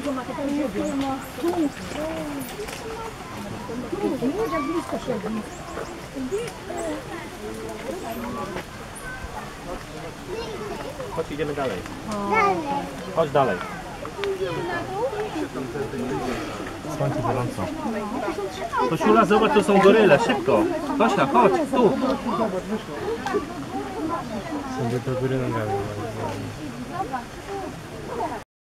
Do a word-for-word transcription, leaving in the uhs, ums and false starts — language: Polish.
dużo ma tutaj ziemię. Tu. Tu, nie jak blisko siedzi. Chodź, idziemy dalej. Dalej. Chodź dalej. Słońce gorąco. To Siula, zobacz, to są goryle, szybko. Tosia, chodź, tu. Sobie to góry nogami.